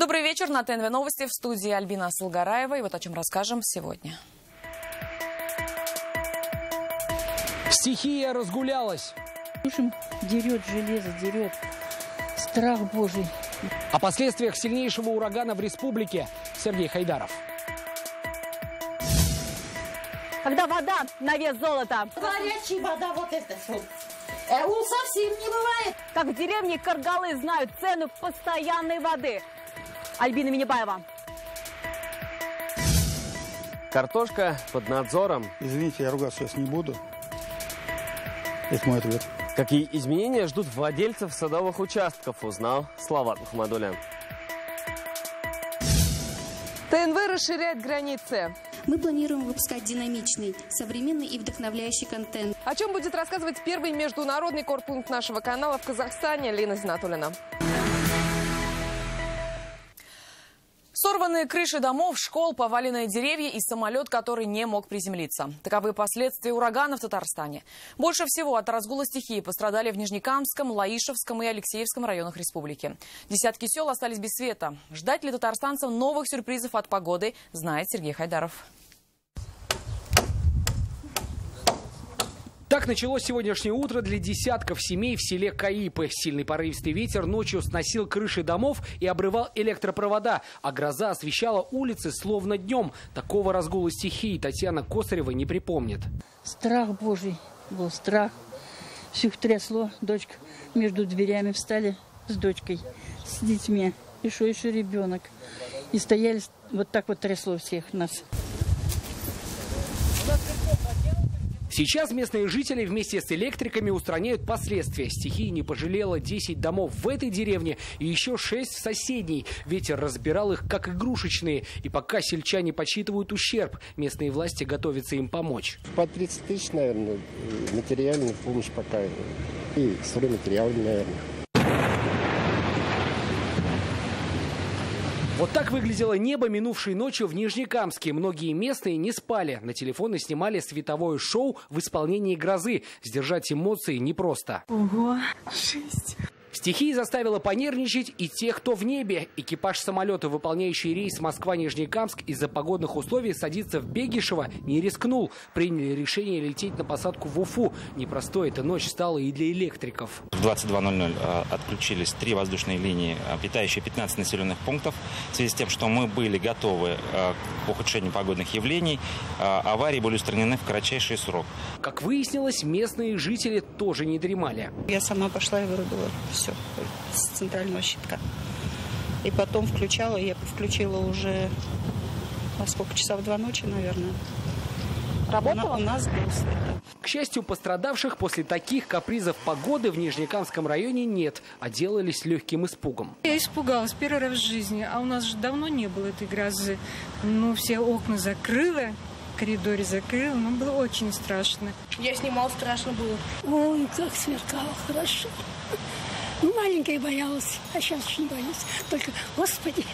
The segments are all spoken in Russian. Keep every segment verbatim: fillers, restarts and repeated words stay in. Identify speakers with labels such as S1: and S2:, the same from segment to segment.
S1: Добрый вечер. На ТНВ новости, в студии Альбина Салгараева. И вот о чем расскажем сегодня.
S2: Стихия разгулялась.
S3: Слушаем, дерет железо, дерет. Страх Божий.
S2: О последствиях сильнейшего урагана в республике Сергей Хайдаров.
S4: Когда вода на вес золота.
S5: Горячая вода, вот это что. У совсем не бывает.
S4: Как в деревне Каргалы знают цену постоянной воды. Альбина Минибаева.
S6: Картошка под надзором.
S7: Извините, я ругаться сейчас не буду. Это мой ответ.
S6: Какие изменения ждут владельцев садовых участков, узнал Салават Мухаммадулян.
S8: ТНВ расширяет границы.
S9: Мы планируем выпускать динамичный, современный и вдохновляющий контент.
S8: О чем будет рассказывать первый международный корпункт нашего канала в Казахстане Лина Зинатуллина.
S1: Сорванные крыши домов, школ, поваленные деревья и самолет, который не мог приземлиться. Таковы последствия урагана в Татарстане. Больше всего от разгула стихии пострадали в Нижнекамском, Лаишевском и Алексеевском районах республики. Десятки сел остались без света. Ждать ли татарстанцам новых сюрпризов от погоды, знает Сергей Хайдаров.
S2: Так началось сегодняшнее утро для десятков семей в селе Каипы. Сильный порывистый ветер ночью сносил крыши домов и обрывал электропровода, а гроза освещала улицы словно днем. Такого разгула стихии Татьяна Косарева не припомнит.
S3: Страх Божий был, страх. Всех трясло. Дочка между дверями встали с дочкой, с детьми. И что еще ребенок. И стояли, вот так вот трясло всех нас.
S2: Сейчас местные жители вместе с электриками устраняют последствия. Стихия не пожалела десять домов в этой деревне и еще шесть в соседней. Ветер разбирал их как игрушечные. И пока сельчане подсчитывают ущерб, местные власти готовятся им помочь.
S10: По тридцать тысяч, наверное, материальная помощь пока. И стройматериальная, наверное.
S2: Вот так выглядело небо минувшей ночью в Нижнекамске. Многие местные не спали. На телефоны снимали световое шоу в исполнении грозы. Сдержать эмоции непросто.
S3: Ого, шесть.
S2: Стихия заставила понервничать и тех, кто в небе. Экипаж самолета, выполняющий рейс Москва-Нижнекамск, из-за погодных условий садиться в Бегишево не рискнул. Приняли решение лететь на посадку в Уфу. Непростой эта ночь стала и для электриков.
S11: В двадцать два ноль ноль отключились три воздушные линии, питающие пятнадцать населенных пунктов. В связи с тем, что мы были готовы к ухудшению погодных явлений, аварии были устранены в кратчайший срок.
S2: Как выяснилось, местные жители тоже не дремали.
S12: Я сама пошла и вырубила все с центрального щитка. И потом включала, я включила уже во сколько часов, в два ночи, наверное.
S8: Работала?
S12: У нас был свет.
S2: К счастью, пострадавших после таких капризов погоды в Нижнекамском районе нет, а делались легким испугом.
S13: Я испугалась первый раз в жизни, а у нас же давно не было этой грозы. Ну, все окна закрыла, в коридоре закрыла, но было очень страшно.
S14: Я снимала, страшно было.
S15: Ой, как сверкало, хорошо. Ну, маленькая боялась, а сейчас очень боюсь. Только, Господи,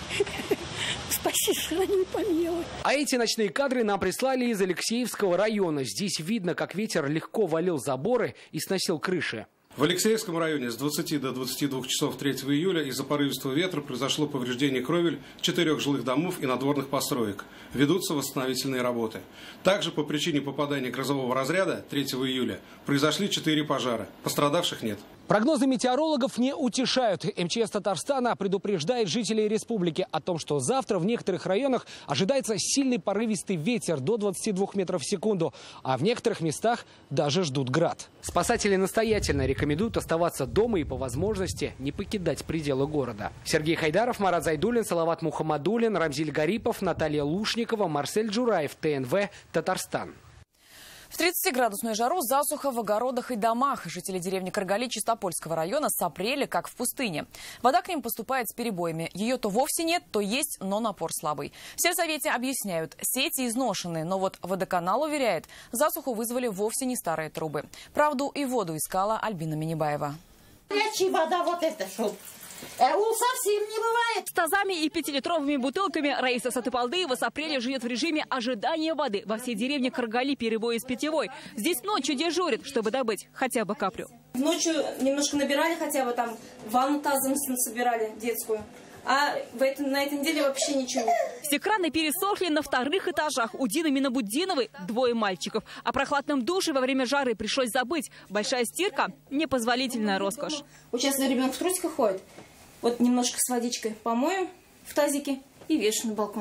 S15: спаси, сохрани, помилуй.
S2: А эти ночные кадры нам прислали из Алексеевского района. Здесь видно, как ветер легко валил заборы и сносил крыши.
S16: В Алексеевском районе с двадцати до двадцати двух часов третьего июля из-за порывистого ветра произошло повреждение кровель четырех жилых домов и надворных построек. Ведутся восстановительные работы. Также по причине попадания грозового разряда третьего июля произошли четыре пожара. Пострадавших нет.
S2: Прогнозы метеорологов не утешают. МЧС Татарстана предупреждает жителей республики о том, что завтра в некоторых районах ожидается сильный порывистый ветер до двадцати двух метров в секунду, а в некоторых местах даже ждут град. Спасатели настоятельно рекомендуют оставаться дома и по возможности не покидать пределы города. Сергей Хайдаров, Марат Зайдуллин, Салават Мухаммадуллин, Рамзиль Гарипов, Наталья Лушникова, Марсель Джураев, ТНВ, Татарстан.
S1: В тридцатиградусную жару засуха в огородах и домах. Жители деревни Каргали Чистопольского района сопрели, как в пустыне. Вода к ним поступает с перебоями. Ее то вовсе нет, то есть, но напор слабый. В сельсовете объясняют, сети изношены, но вот водоканал уверяет, засуху вызвали вовсе не старые трубы. Правду и воду искала Альбина Минибаева.
S5: Горячая вода, вот это что. У совсем не бывает.
S4: С тазами и пятилитровыми бутылками Раиса Сатыпалдыева с апреля живет в режиме ожидания воды. Во всей деревне Каргали перебои с питьевой. Здесь ночью дежурит, чтобы добыть хотя бы каплю.
S14: Ночью немножко набирали хотя бы там, ванну тазом собирали детскую. а в этом, на этой неделе вообще ничего.
S4: Все краны пересохли на вторых этажах. У Дины Минабуддиновой двое мальчиков. О прохладном душе во время жары пришлось забыть. Большая стирка – непозволительная роскошь.
S14: Вот сейчас ребенок в трусиках ходит. Вот немножко с водичкой помоем в тазике и вешаем на балкон.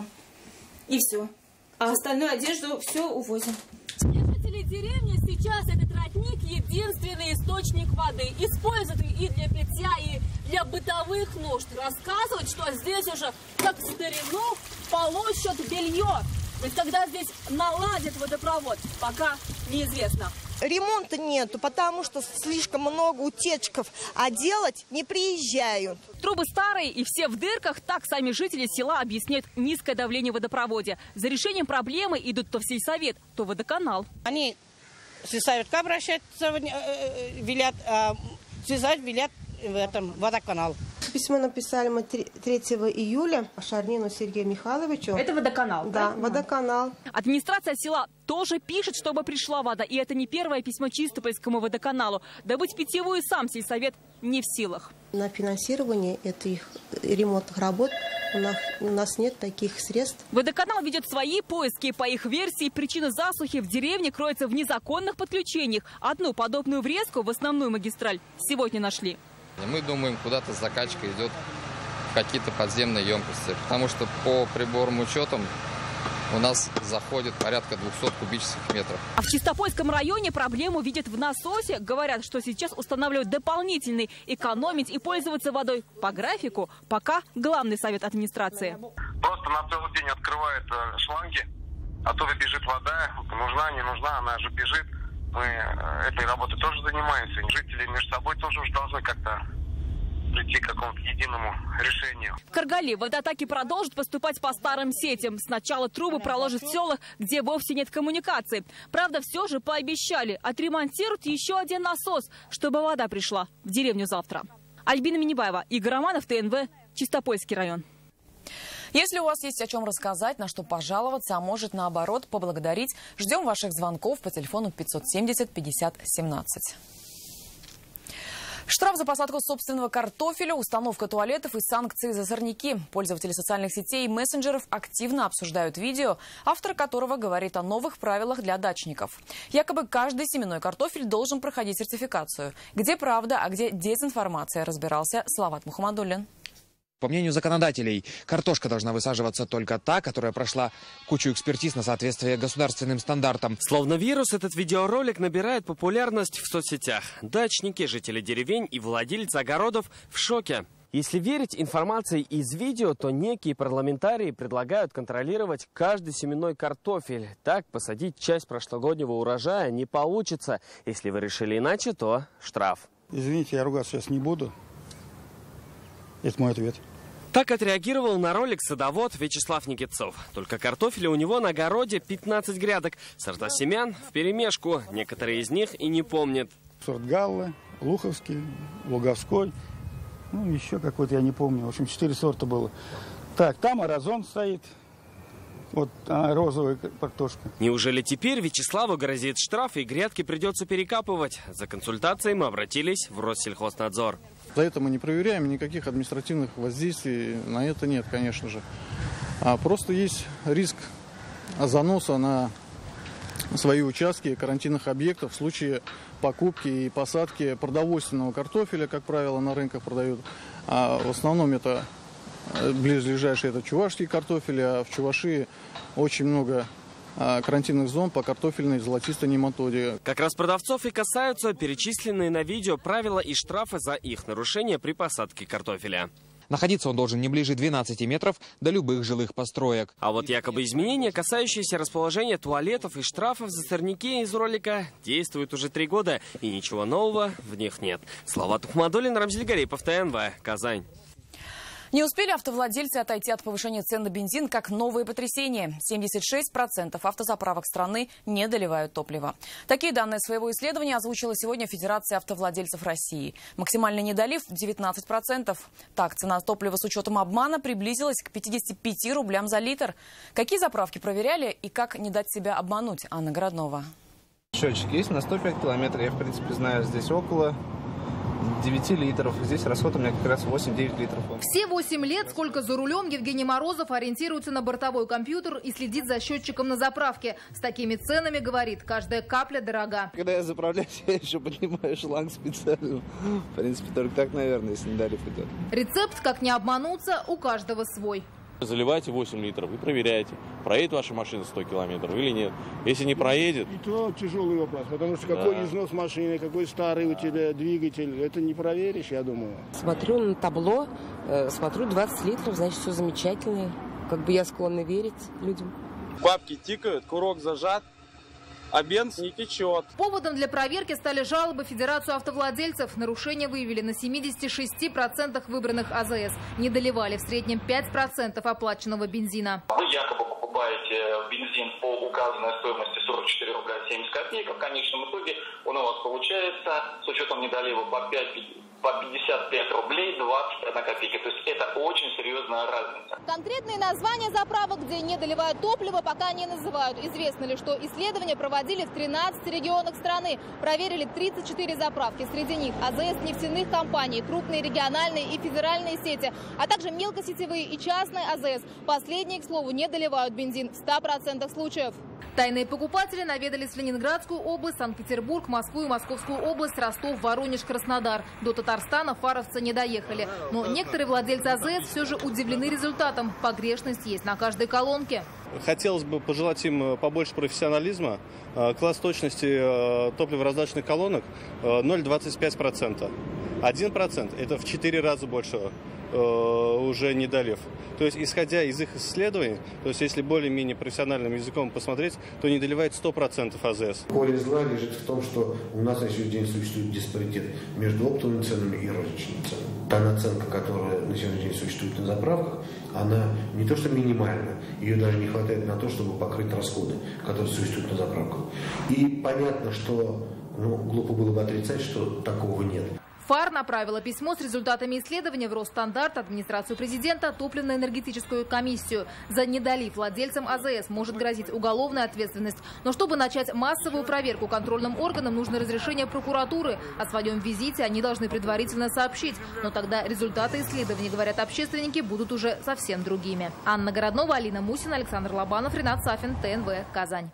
S14: И все. А остальную одежду все увозим.
S4: Жители деревни сейчас этот родник единственный источник воды. Используют и для питья, и для бытовых нужд. Рассказывают, что здесь уже, как в старину, полощут белье. То есть когда здесь наладят водопровод, пока неизвестно.
S17: Ремонта нету, потому что слишком много утечков, а делать не приезжают.
S4: Трубы старые и все в дырках. Так сами жители села объясняют низкое давление в водопроводе. За решением проблемы идут то в сельсовет, то в водоканал.
S18: Они в сельсовет обращаются, велят, а сельсовет велят в этом водоканал.
S19: Письмо написали мы третьего июля Шарнину Сергею Михайловичу.
S4: Это водоканал?
S19: Да, правильно? Водоканал.
S4: Администрация села тоже пишет, чтобы пришла вода. И это не первое письмо Чистопольскому водоканалу. Добыть питьевую сам сельсовет не в силах.
S19: На финансирование этих ремонтных работ у нас, у нас нет таких средств.
S4: Водоканал ведет свои поиски. По их версии, причина засухи в деревне кроется в незаконных подключениях. Одну подобную врезку в основную магистраль сегодня нашли.
S20: Мы думаем, куда-то закачка идет в какие-то подземные емкости, потому что по приборным учетам у нас заходит порядка двухсот кубических метров.
S4: А в Чистопольском районе проблему видят в насосе. Говорят, что сейчас устанавливают дополнительный, экономить и пользоваться водой по графику, пока главный совет администрации.
S21: Просто на целый день открывают шланги, оттуда бежит вода, нужна, не нужна, она же бежит. Мы этой работой тоже занимаемся. Жители между собой тоже уже должны как-то прийти к какому-то единому решению.
S4: В Каргали водотаки продолжат поступать по старым сетям. Сначала трубы проложат в селах, где вовсе нет коммуникации. Правда, все же пообещали, отремонтируют еще один насос, чтобы вода пришла в деревню завтра. Альбина Минибаева, Игорь Романов, ТНВ, Чистопольский район.
S1: Если у вас есть о чем рассказать, на что пожаловаться, а может наоборот поблагодарить, ждем ваших звонков по телефону пятьсот семьдесят пятьдесят семнадцать. Штраф за посадку собственного картофеля, установка туалетов и санкции за сорняки. Пользователи социальных сетей и мессенджеров активно обсуждают видео, автор которого говорит о новых правилах для дачников. Якобы каждый семенной картофель должен проходить сертификацию. Где правда, а где дезинформация, разбирался Салават Мухаммадуллин.
S22: По мнению законодателей, картошка должна высаживаться только та, которая прошла кучу экспертиз на соответствие государственным стандартам.
S6: Словно вирус, этот видеоролик набирает популярность в соцсетях. Дачники, жители деревень и владельцы огородов в шоке. Если верить информации из видео, то некие парламентарии предлагают контролировать каждый семенной картофель. Так посадить часть прошлогоднего урожая не получится. Если вы решили иначе, то штраф.
S7: Извините, я ругаться сейчас не буду. Это мой ответ.
S6: Так отреагировал на ролик садовод Вячеслав Никитцов. Только картофеля у него на огороде пятнадцать грядок. Сорта семян вперемешку. Некоторые из них и не помнят.
S7: Сорт Галлы, Луховский, Луговской. Ну, еще какой-то я не помню. В общем, четыре сорта было. Так, там Аразон стоит. Вот а, розовая картошка.
S6: Неужели теперь Вячеславу грозит штраф и грядки придется перекапывать? За консультацией мы обратились в Россельхознадзор.
S7: За это мы не проверяем, никаких административных воздействий на это нет, конечно же. А просто есть риск заноса на свои участки карантинных объектов в случае покупки и посадки продовольственного картофеля, как правило, на рынках продают. А в основном это близлежащий это чувашский картофель, а в Чувашии очень много карантинных зон по картофельной золотистой нематоде.
S6: Как раз продавцов и касаются перечисленные на видео правила и штрафы за их нарушение при посадке картофеля.
S22: Находиться он должен не ближе двенадцати метров до любых жилых построек.
S6: А вот якобы изменения, касающиеся расположения туалетов и штрафов за сорняки из ролика, действуют уже три года, и ничего нового в них нет. Салават Мухаммадуллин, Рамзиль Гарипов, ТНВ, Казань.
S1: Не успели автовладельцы отойти от повышения цен на бензин, как новые потрясения. семьдесят шесть процентов автозаправок страны не доливают топливо. Такие данные своего исследования озвучила сегодня Федерация автовладельцев России. Максимальный недолив – девятнадцать процентов. Так, цена топлива с учетом обмана приблизилась к пятидесяти пяти рублям за литр. Какие заправки проверяли и как не дать себя обмануть? Анна Городнова.
S23: Счетчик есть на сто пять километров. Я, в принципе, знаю, здесь около
S9: девяти литров. Здесь расход у меня как раз восемь-девять литров.
S10: Все восемь лет, сколько за рулем, Евгений Морозов ориентируется на бортовой компьютер и следит за счетчиком на заправке. С такими ценами, говорит, каждая капля дорога.
S9: Когда я заправляюсь, я еще поднимаю шланг специально. В принципе, только так, наверное, если недолив идет.
S10: Рецепт, как не обмануться, у каждого свой.
S23: Заливайте восемь литров и проверяйте, проедет ваша машина сто километров или нет. Если не проедет...
S24: И то тяжелый вопрос, потому что
S23: да.
S24: какой износ машины, какой старый у тебя двигатель, это не проверишь, я думаю.
S25: Смотрю на табло, э, смотрю двадцать литров, значит, все замечательно. Как бы я склонна верить людям.
S23: Бабки тикают, курок зажат. А бенз не течет.
S10: Поводом для проверки стали жалобы в Федерацию автовладельцев. Нарушения выявили на семидесяти шести процентах выбранных АЗС. Не доливали в среднем пять процентов оплаченного бензина.
S26: Вы якобы покупаете бензин по указанной стоимости сорок четыре рубля семьдесят копеек. В конечном итоге он у вас получается с учетом недолива по пять по пятьдесят пять рублей двадцать одна копейка. То есть это очень серьезная разница.
S10: Конкретные названия заправок, где не доливают топливо, пока не называют. Известно ли, что исследования проводили в тринадцати регионах страны. Проверили тридцать четыре заправки. Среди них АЗС нефтяных компаний, крупные региональные и федеральные сети, а также мелкосетевые и частные АЗС. Последние, к слову, не доливают бензин в ста процентах случаев. Тайные покупатели наведались в Ленинградскую область, Санкт-Петербург, Москву и Московскую область, Ростов, Воронеж, Краснодар. До Татарстана фаровцы не доехали. Но некоторые владельцы АЗС все же удивлены результатом. Погрешность есть на каждой колонке.
S9: Хотелось бы пожелать им побольше профессионализма. Класс точности топливораздаточных колонок ноль целых двадцать пять сотых процента. один процент – это в четыре раза больше уже не долив. То есть, исходя из их исследований, то есть, если более-менее профессиональным языком посмотреть, то не доливает сто процентов АЗС.
S27: Корень зла лежит в том, что у нас на сегодняшний день существует диспаритет между оптовыми ценами и розничными ценами. Та наценка, которая на сегодняшний день существует на заправках, она не то что минимальна, ее даже не хватает на то, чтобы покрыть расходы, которые существуют на заправках. И понятно, что ну, глупо было бы отрицать, что такого нет.
S10: ФАР направила письмо с результатами исследования в Росстандарт, администрацию президента, топливно-энергетическую комиссию. За недолив владельцам АЗС может грозить уголовная ответственность. Но чтобы начать массовую проверку контрольным органам, нужно разрешение прокуратуры. О своем визите они должны предварительно сообщить. Но тогда результаты исследований, говорят общественники, будут уже совсем другими. Анна Городнова, Алина Мусина, Александр Лобанов, Ренат Сафин, ТНВ, Казань.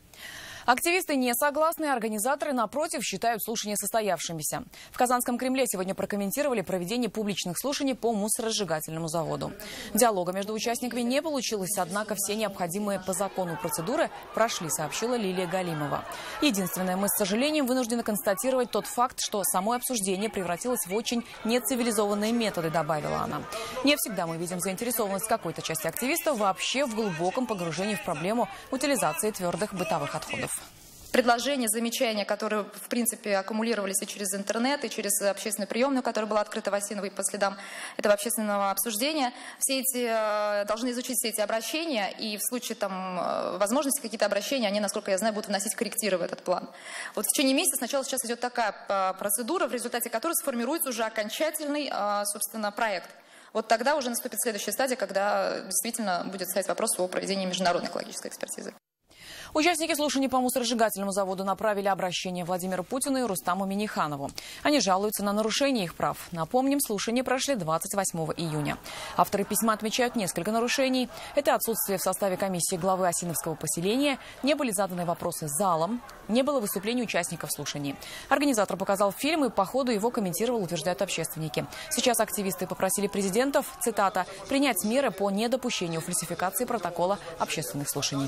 S1: Активисты не согласны, организаторы, напротив, считают слушания состоявшимися. В Казанском Кремле сегодня прокомментировали проведение публичных слушаний по мусоросжигательному заводу. Диалога между участниками не получилось, однако все необходимые по закону процедуры прошли, сообщила Лилия Галимова. Единственное, мы с сожалением вынуждены констатировать тот факт, что само обсуждение превратилось в очень нецивилизованные методы, добавила она. Не всегда мы видим заинтересованность какой-то части активистов вообще в глубоком погружении в проблему утилизации твердых бытовых отходов.
S28: Предложения, замечания, которые, в принципе, аккумулировались и через интернет, и через общественную приемную, которая была открыта в Осиновой по следам этого общественного обсуждения. Все эти, должны изучить все эти обращения, и в случае там, возможности какие-то обращения, они, насколько я знаю, будут вносить коррективы в этот план. Вот в течение месяца сначала сейчас идет такая процедура, в результате которой сформируется уже окончательный, собственно, проект. Вот тогда уже наступит следующая стадия, когда действительно будет стоять вопрос о проведении международной экологической экспертизы.
S1: Участники слушаний по мусоросжигательному заводу направили обращение Владимиру Путину и Рустаму Минниханову. Они жалуются на нарушение их прав. Напомним, слушания прошли двадцать восьмого июня. Авторы письма отмечают несколько нарушений. Это отсутствие в составе комиссии главы Осиновского поселения, не были заданы вопросы залом, не было выступлений участников слушаний. Организатор показал фильм и по ходу его комментировал, утверждают общественники. Сейчас активисты попросили президентов, цитата, принять меры по недопущению фальсификации протокола общественных слушаний.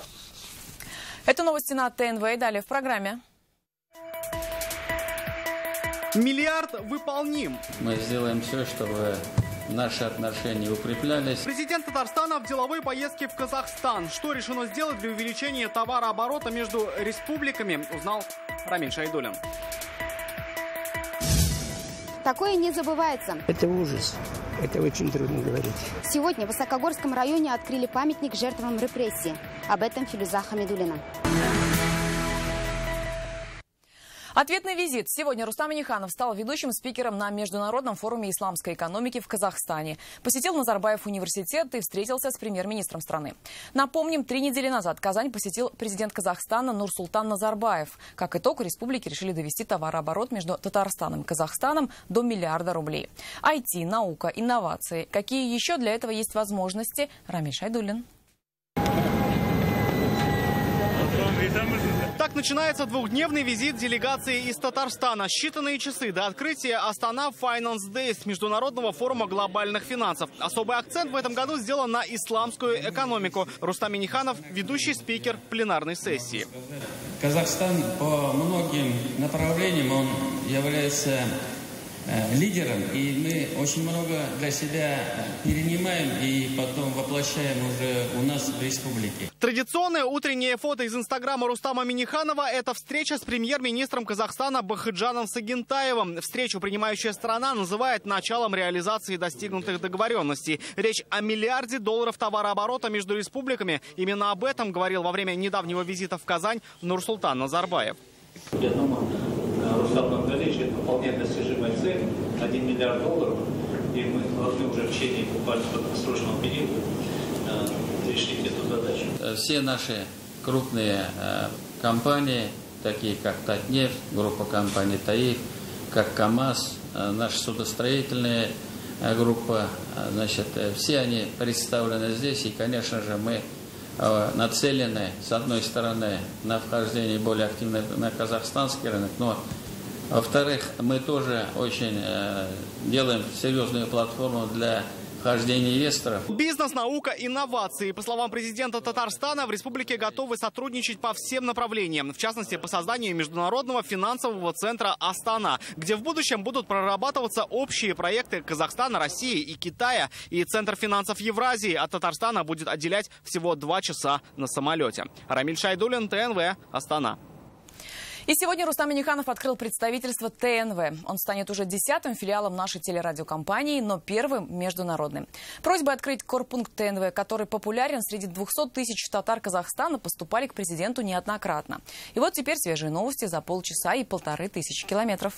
S1: Это новости на ТНВ. Далее в программе.
S29: Миллиард выполним.
S30: Мы сделаем все, чтобы наши отношения укреплялись.
S29: Президент Татарстана в деловой поездке в Казахстан. Что решено сделать для увеличения товарооборота между республиками, узнал Рамиль Шайдуллин.
S31: Такое не забывается.
S32: Это ужас. Это очень трудно говорить.
S31: Сегодня в Высокогорском районе открыли памятник жертвам репрессий. Об этом Филюза Хамидуллина.
S1: Ответный визит. Сегодня Рустам Минниханов стал ведущим спикером на Международном форуме исламской экономики в Казахстане. Посетил Назарбаев университет и встретился с премьер-министром страны. Напомним, три недели назад Казань посетил президент Казахстана Нурсултан Назарбаев. Как итог, республики решили довести товарооборот между Татарстаном и Казахстаном до миллиарда рублей. ай ти, наука, инновации. Какие еще для этого есть возможности? Рамиль Шайдуллин.
S29: Так начинается двухдневный визит делегации из Татарстана. Считанные часы до открытия Астана Finance Days, международного форума глобальных финансов. Особый акцент в этом году сделан на исламскую экономику. Рустам Минниханов – ведущий спикер пленарной сессии.
S30: Казахстан по многим направлениям он является лидером, и мы очень много для себя перенимаем и потом воплощаем уже у нас в республике.
S29: Традиционное утреннее фото из инстаграма Рустама Минниханова – это встреча с премьер-министром Казахстана Бахытжаном Сагентаевым. Встречу принимающая сторона называет началом реализации достигнутых договоренностей. Речь о миллиарде долларов товарооборота между республиками. Именно об этом говорил во время недавнего визита в Казань Нурсултан Назарбаев.
S2: Я думаю, Рустам Нургалевич, это вполне достижимая цель, один миллиард долларов, и мы должны уже в течение буквально краткосрочного периода решить эту задачу.
S30: Все наши крупные компании, такие как Татнефть, группа компаний ТАИФ, как КАМАЗ, наша судостроительная группа, значит, все они представлены здесь, и, конечно же, мы нацелены, с одной стороны, на вхождение более активно на казахстанский рынок, но, во-вторых, мы тоже очень э, делаем серьезную платформу для вхождения инвесторов.
S29: Бизнес, наука, инновации. По словам президента Татарстана, в республике готовы сотрудничать по всем направлениям. В частности, по созданию международного финансового центра Астана, где в будущем будут прорабатываться общие проекты Казахстана, России и Китая. И Центр финансов Евразии от Татарстана будет отделять всего два часа на самолете. Рамиль Шайдуллин, ТНВ, Астана.
S1: И сегодня Рустам Минниханов открыл представительство ТНВ. Он станет уже десятым филиалом нашей телерадиокомпании, но первым международным. Просьбы открыть корпункт ТНВ, который популярен среди двухсот тысяч татар Казахстана, поступали к президенту неоднократно. И вот теперь свежие новости за полчаса и полторы тысячи километров.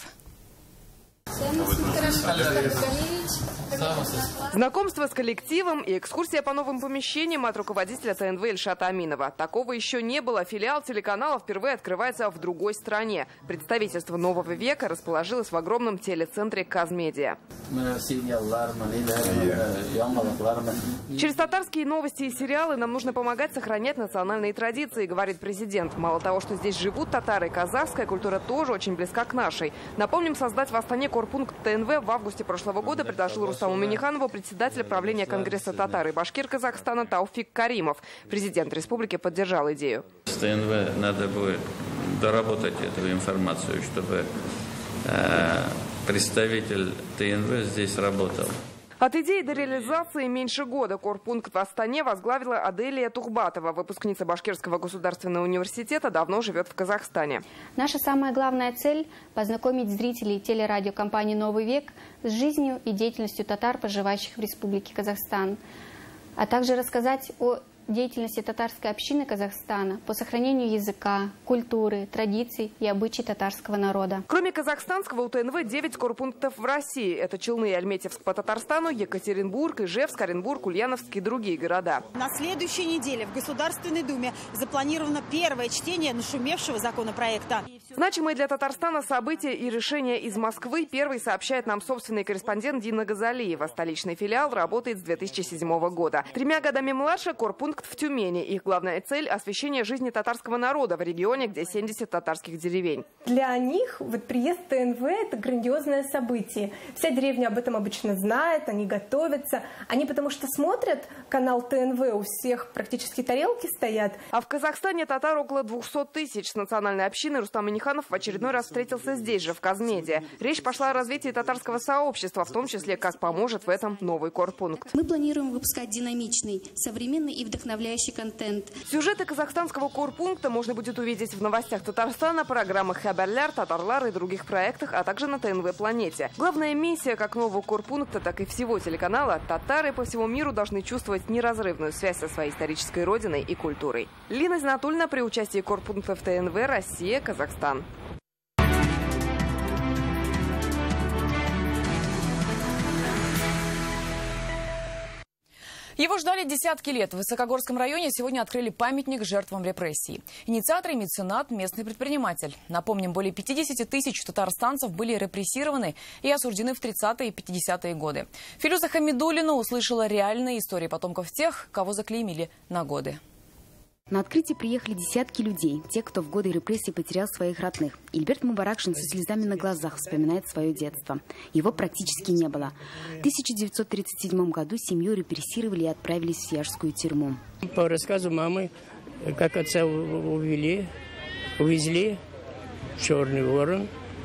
S3: Знакомство с коллективом и экскурсия по новым помещениям от руководителя ТНВ Ильшата Аминова. Такого еще не было. Филиал телеканала впервые открывается в другой стране. Представительство «Нового века» расположилось в огромном телецентре Казмедиа. Через татарские новости и сериалы нам нужно помогать сохранять национальные традиции, говорит президент. Мало того, что здесь живут татары, казахская культура тоже очень близка к нашей. Напомним, создать в Астане корпункт ТНВ в августе прошлого года предложил Рустаму Минниханову председатель правления Конгресса татар и башкир Казахстана Тауфик Каримов. Президент республики поддержал идею.
S30: С ТНВ надо будет доработать эту информацию, чтобы э, представитель ТНВ здесь работал.
S3: От идеи до реализации меньше года. Корпункт в Астане возглавила Аделия Тухбатова. Выпускница Башкирского государственного университета, давно живет в Казахстане.
S31: Наша самая главная цель – познакомить зрителей телерадиокомпании «Новый век» с жизнью и деятельностью татар, проживающих в Республике Казахстан, а также рассказать о деятельности татарской общины Казахстана по сохранению языка, культуры, традиций и обычаев татарского народа.
S3: Кроме казахстанского, у ТНВ девять корпунктов в России. Это Челны и Альметьевск по Татарстану, Екатеринбург, Ижевск, Оренбург, Ульяновск и другие города.
S5: На следующей неделе в Государственной Думе запланировано первое чтение нашумевшего законопроекта.
S3: Значимые для Татарстана события и решения из Москвы первый сообщает нам собственный корреспондент Дина Газалиева. Столичный филиал работает с две тысячи седьмого года. Тремя годами младше корпункт в Тюмени. Их главная цель – освещение жизни татарского народа в регионе, где семьдесят татарских деревень.
S8: Для них вот приезд ТНВ – это грандиозное событие. Вся деревня об этом обычно знает, они готовятся. Они потому что смотрят канал ТНВ, у всех практически тарелки стоят.
S3: А в Казахстане татар около двухсот тысяч. С национальной общиной Рустам Минниханов в очередной раз встретился здесь же, в Казмедиа. Речь пошла о развитии татарского сообщества, в том числе, как поможет в этом новый корпункт.
S31: Мы планируем выпускать динамичный, современный и вдохновляющий контент.
S3: Сюжеты казахстанского корпункта можно будет увидеть в новостях Татарстана, программах «Хабарляр», «Татарлар» и других проектах, а также на ТНВ-планете. Главная миссия как нового корпункта, так и всего телеканала – татары по всему миру должны чувствовать неразрывную связь со своей исторической родиной и культурой. Лина Зинатульна при участии корпунктов ТНВ, Россия, Казахстан.
S1: Его ждали десятки лет. В Высокогорском районе сегодня открыли памятник жертвам репрессий. Инициатор и меценат – местный предприниматель. Напомним, более пятидесяти тысяч татарстанцев были репрессированы и осуждены в тридцатые и пятидесятые годы. Филюза Хамидуллина услышала реальные истории потомков тех, кого заклеймили на годы.
S4: На открытие приехали десятки людей, те, кто в годы репрессий потерял своих родных. Ильберт Мубаракшин со слезами на глазах вспоминает свое детство. Его практически не было. В тысяча девятьсот тридцать седьмом году семью репрессировали и отправились в Свияжскую тюрьму.
S32: По рассказу мамы, как отца увели, увезли в Черный Ворон.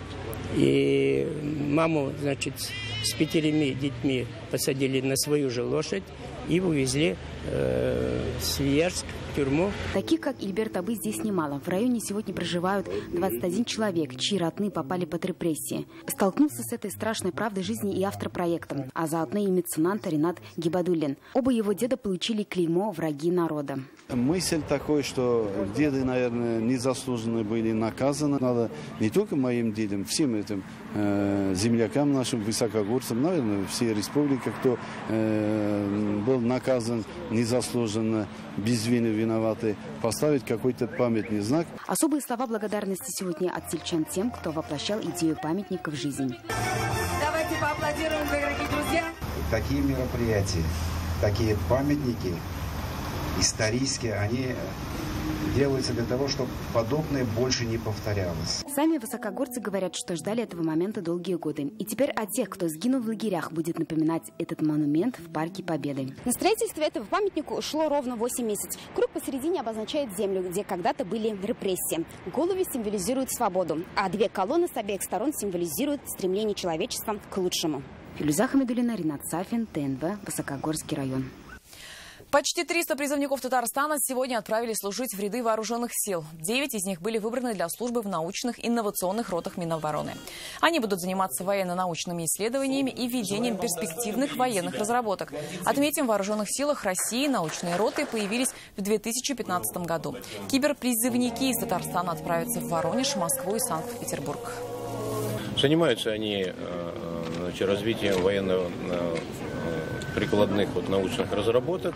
S32: И маму, значит, с пятерыми детьми посадили на свою же лошадь и увезли э, в Свияжск. Тюрьму.
S4: Таких, как Ильберт Абы, здесь немало. В районе сегодня проживают двадцать один человек, чьи родные попали под репрессии. Столкнулся с этой страшной правдой жизни и автор проекта, а заодно и меценат Ринат Гибадуллин. Оба его деда получили клеймо «Враги народа».
S11: Мысль такой, что деды, наверное, незаслуженно были наказаны. Надо не только моим дедам, всем этим э, землякам нашим, высокогорцам, наверное, всей республики, кто э, был наказан незаслуженно, без вины виноваты, поставить какой-то памятный знак.
S4: Особые слова благодарности сегодня от сельчан тем, кто воплощал идею памятника в жизнь.
S12: Давайте поаплодируем, дорогие друзья.
S13: Такие мероприятия, такие памятники исторические, они делаются для того, чтобы подобное больше не повторялось.
S4: Сами высокогорцы говорят, что ждали этого момента долгие годы. И теперь о тех, кто сгинул в лагерях, будет напоминать этот монумент в Парке Победы. На строительство этого памятника ушло ровно восемь месяцев. Круг посередине обозначает землю, где когда-то были репрессии. Голуби символизируют свободу, а две колонны с обеих сторон символизируют стремление человечества к лучшему. Филюза Хамидуллина, Ринат Сафин, ТНВ, Высокогорский район.
S1: Почти триста призывников Татарстана сегодня отправились служить в ряды вооруженных сил. Девять из них были выбраны для службы в научных инновационных ротах Минобороны. Они будут заниматься военно-научными исследованиями и ведением перспективных военных разработок. Отметим, в вооруженных силах России научные роты появились в две тысячи пятнадцатом году. Киберпризывники из Татарстана отправятся в Воронеж, Москву и Санкт-Петербург.
S14: Занимаются они значит, развитием военно прикладных вот, научных разработок,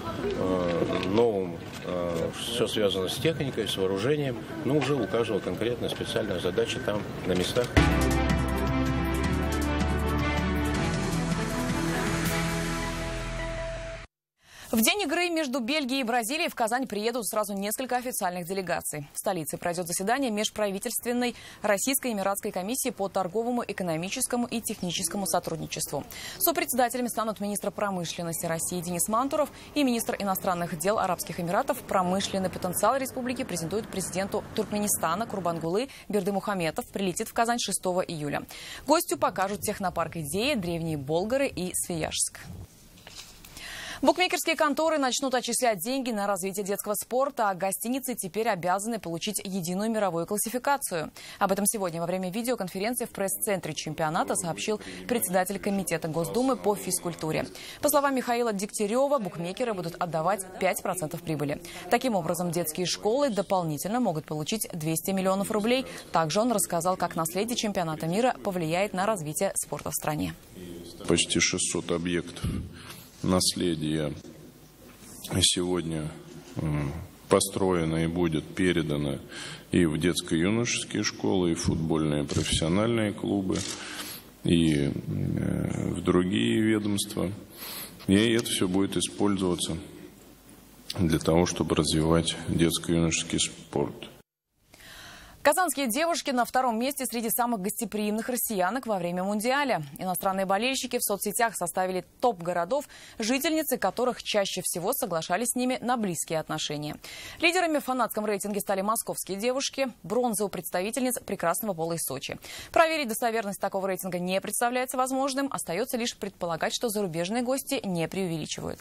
S14: новым, все связано с техникой, с вооружением, но уже у каждого конкретная специальная задача там, на местах.
S1: В день игры между Бельгией и Бразилией в Казань приедут сразу несколько официальных делегаций. В столице пройдет заседание межправительственной Российско-Эмиратской комиссии по торговому, экономическому и техническому сотрудничеству. Сопредседателями станут министр промышленности России Денис Мантуров и министр иностранных дел Арабских Эмиратов. Промышленный потенциал республики презентует президенту Туркменистана Курбангулы Бердымухаметов. Прилетит в Казань шестого июля. Гостю покажут технопарк «Идеи», древние Болгары и Свияжск. Букмекерские конторы начнут отчислять деньги на развитие детского спорта, а гостиницы теперь обязаны получить единую мировую классификацию. Об этом сегодня во время видеоконференции в пресс-центре чемпионата сообщил председатель комитета Госдумы по физкультуре. По словам Михаила Дегтярева, букмекеры будут отдавать пять процентов прибыли. Таким образом, детские школы дополнительно могут получить двести миллионов рублей. Также он рассказал, как наследие чемпионата мира повлияет на развитие спорта в стране.
S15: Почти шестьсот объектов наследие сегодня построено и будет передано и в детско-юношеские школы, и в футбольные профессиональные клубы, и в другие ведомства. И это все будет использоваться для того, чтобы развивать детско-юношеский спорт.
S1: Казанские девушки на втором месте среди самых гостеприимных россиянок во время Мундиаля. Иностранные болельщики в соцсетях составили топ городов, жительницы которых чаще всего соглашались с ними на близкие отношения. Лидерами в фанатском рейтинге стали московские девушки, бронза у представительниц прекрасного пола из Сочи. Проверить достоверность такого рейтинга не представляется возможным. Остается лишь предполагать, что зарубежные гости не преувеличивают.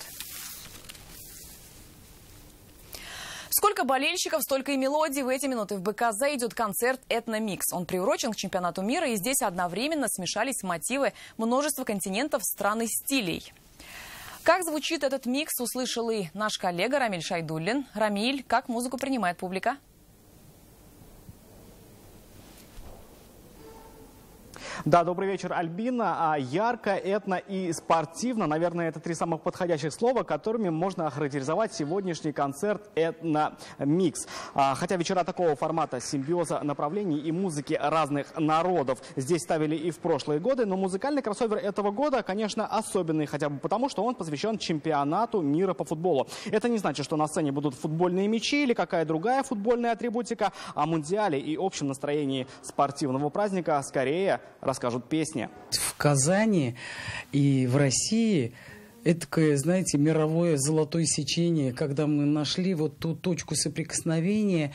S1: Сколько болельщиков, столько и мелодий. В эти минуты в БКЗ идет концерт «Этномикс». Он приурочен к чемпионату мира, и здесь одновременно смешались мотивы множества континентов, стран и стилей. Как звучит этот микс, услышал и наш коллега Рамиль Шайдуллин. Рамиль, как музыку принимает публика?
S29: Да, добрый вечер, Альбина. Ярко, этно и спортивно. Наверное, это три самых подходящих слова, которыми можно охарактеризовать сегодняшний концерт «Этно-микс». Хотя вечера такого формата симбиоза направлений и музыки разных народов здесь ставили и в прошлые годы, но музыкальный кроссовер этого года, конечно, особенный, хотя бы потому, что он посвящен чемпионату мира по футболу. Это не значит, что на сцене будут футбольные мячи или какая другая футбольная атрибутика. О мундиале и общем настроении спортивного праздника скорее расскажут песни.
S6: В Казани и в России это, знаете, мировое золотое сечение, когда мы нашли вот ту точку соприкосновения.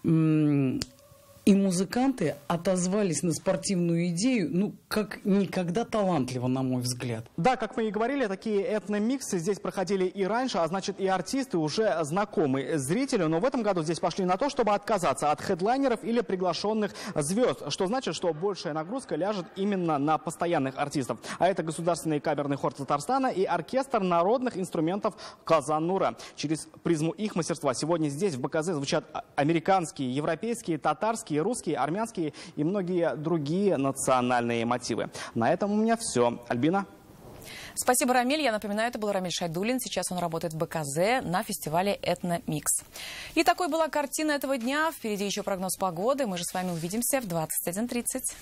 S6: И музыканты отозвались на спортивную идею, ну, как никогда талантливо, на мой взгляд.
S29: Да, как мы и говорили, такие этномиксы здесь проходили и раньше, а значит и артисты уже знакомы зрителю. Но в этом году здесь пошли на то, чтобы отказаться от хедлайнеров или приглашенных звезд, что значит, что большая нагрузка ляжет именно на постоянных артистов. А это Государственный камерный хор Татарстана и оркестр народных инструментов Казан-Нура. Через призму их мастерства сегодня здесь, в БКЗ, звучат американские, европейские, татарские, русские, армянские и многие другие национальные мотивы. На этом у меня все. Альбина?
S1: Спасибо, Рамиль. Я напоминаю, это был Рамиль Шайдуллин. Сейчас он работает в БКЗ на фестивале «Этно-микс». И такой была картина этого дня. Впереди еще прогноз погоды. Мы же с вами увидимся в двадцать один тридцать.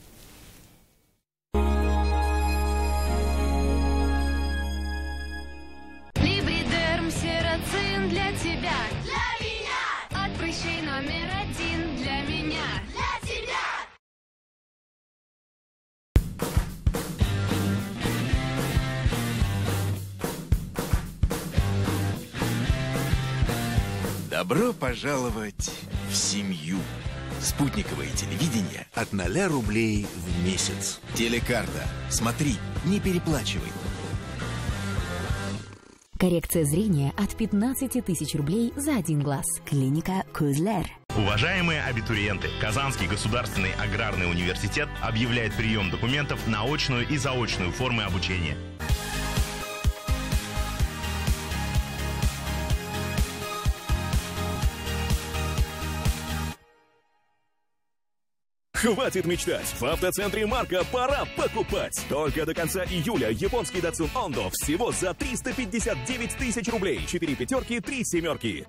S7: Либридерм, сероцин для тебя. Для меня. От прыщей номер один для меня. Для тебя.
S16: Добро пожаловать в семью. Спутниковое телевидение от ноля рублей в месяц. Телекарта. Смотри, не переплачивай.
S17: Коррекция зрения от пятнадцати тысяч рублей за один глаз. Клиника Кузлер.
S18: Уважаемые абитуриенты, Казанский государственный аграрный университет объявляет прием документов на очную и заочную формы обучения.
S19: Хватит мечтать! В автоцентре Марка пора покупать! Только до конца июля японский Datsun Ondo всего за триста пятьдесят девять тысяч рублей. Четыре пятерки, три семерки.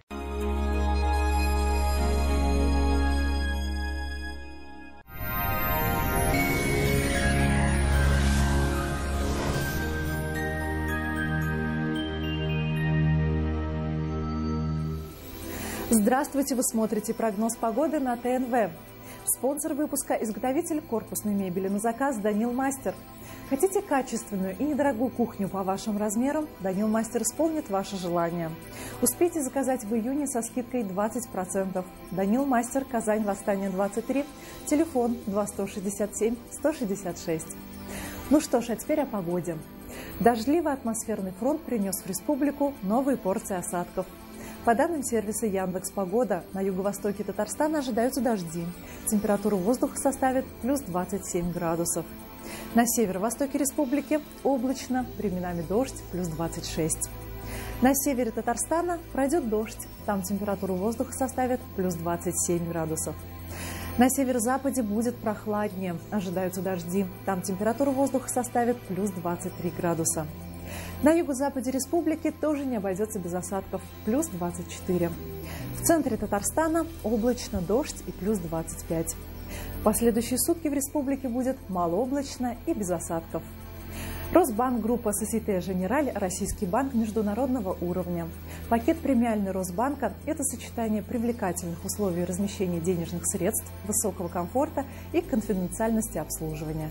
S20: Здравствуйте! Вы смотрите прогноз погоды на ТНВ. Спонсор выпуска – изготовитель корпусной мебели на заказ «Данил Мастер». Хотите качественную и недорогую кухню по вашим размерам? «Данил Мастер» исполнит ваше желание. Успейте заказать в июне со скидкой двадцать процентов. «Данил Мастер», Казань, Восстание двадцать три, телефон два сто шестьдесят семь сто шестьдесят шесть. Ну что ж, а теперь о погоде. Дождливый атмосферный фронт принес в республику новые порции осадков. По данным сервиса Яндекс.Погода, на юго-востоке Татарстана ожидаются дожди. Температура воздуха составит плюс двадцать семь градусов. На северо-востоке республики облачно, временами дождь, плюс двадцать шесть. На севере Татарстана пройдет дождь, там температура воздуха составит плюс двадцать семь градусов. На северо-западе будет прохладнее, ожидаются дожди, там температура воздуха составит плюс двадцать три градуса. На юго-западе республики тоже не обойдется без осадков, плюс двадцать четыре. В центре Татарстана облачно, дождь и плюс двадцать пять. В последующие сутки в республике будет малооблачно и без осадков. Росбанк группа Société Générale – российский банк международного уровня. Пакет премиальный Росбанка – это сочетание привлекательных условий размещения денежных средств, высокого комфорта и конфиденциальности обслуживания.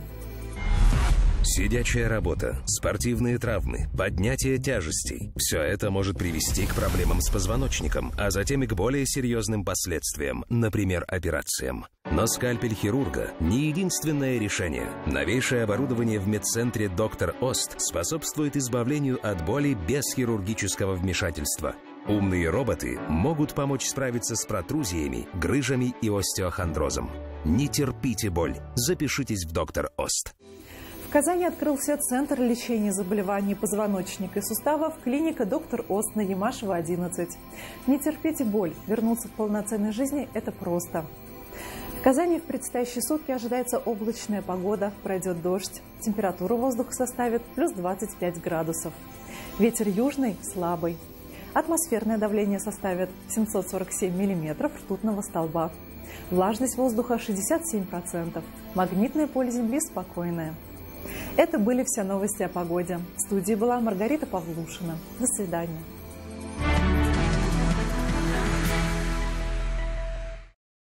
S21: Сидячая работа, спортивные травмы, поднятие тяжестей – все это может привести к проблемам с позвоночником, а затем и к более серьезным последствиям, например, операциям. Но скальпель хирурга – не единственное решение. Новейшее оборудование в медцентре «Доктор Ост» способствует избавлению от боли без хирургического вмешательства. Умные роботы могут помочь справиться с протрузиями, грыжами и остеохондрозом. Не терпите боль. Запишитесь в «Доктор Ост».
S20: В Казани открылся центр лечения заболеваний позвоночника и суставов клиника «Доктор Ост» на Ямашева, одиннадцать. Не терпите боль. Вернуться к полноценной жизни – это просто. В Казани в предстоящие сутки ожидается облачная погода, пройдет дождь. Температура воздуха составит плюс двадцать пять градусов. Ветер южный слабый. Атмосферное давление составит семьсот сорок семь миллиметров ртутного столба. Влажность воздуха шестьдесят семь процентов. Магнитное поле Земли спокойное. Это были все новости о погоде. В студии была Маргарита Павлушина. До свидания.